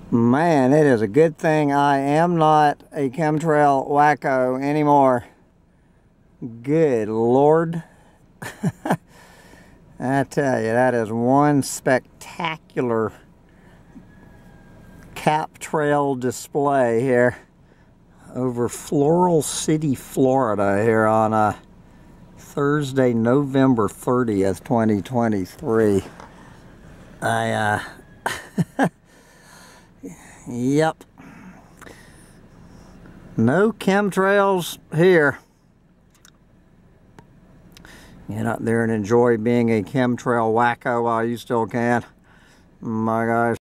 Man, it is a good thing I am not a chemtrail wacko anymore. Good Lord. I tell you, that is one spectacular cap trail display here over Floral City, Florida here on Thursday, November 30th, 2023. Yep. No chemtrails here. Get out there and enjoy being a chemtrail wacko while you still can. My gosh.